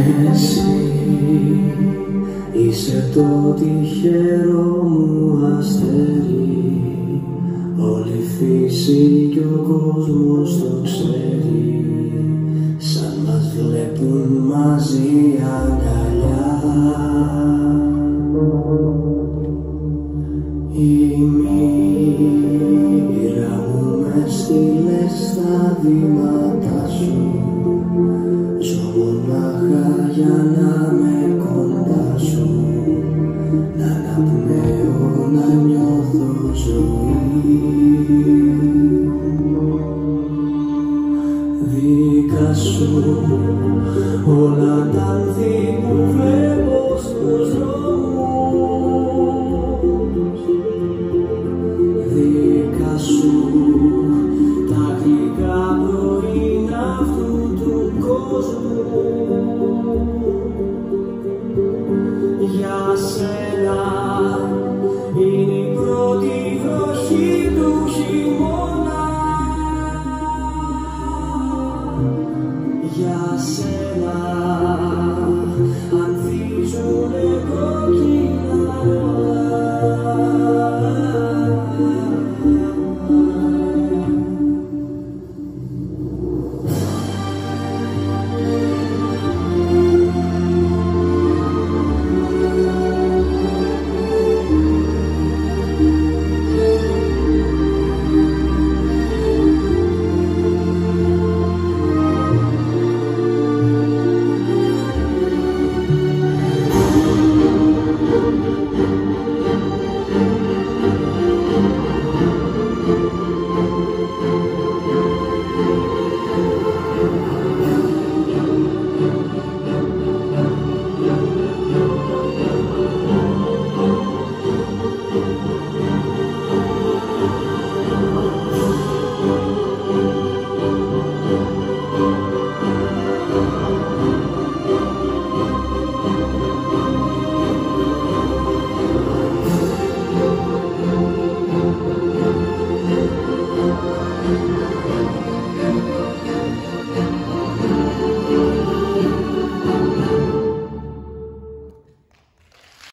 Εσύ είσαι το τυχερό μου αστέρι, όλη η φύση κι ο κόσμος το ξέρει, σαν μας βλέπουν μαζί αγκαλιά. Η μοίρα μου με στείλε στα βήματα σου, ζω μονάχα για να με κοντά σου, να αναπνέω, να νιώθω ζωή. Δικά σου όλα τα άνθη που βλέπω στους δρόμους, δικά σου τα γλυκά πρωινά αυτού του κόσμου. Για σένα είναι η πρώτη βροχή του χειμώνα. Για σένα ανθίζουνε κόκκινα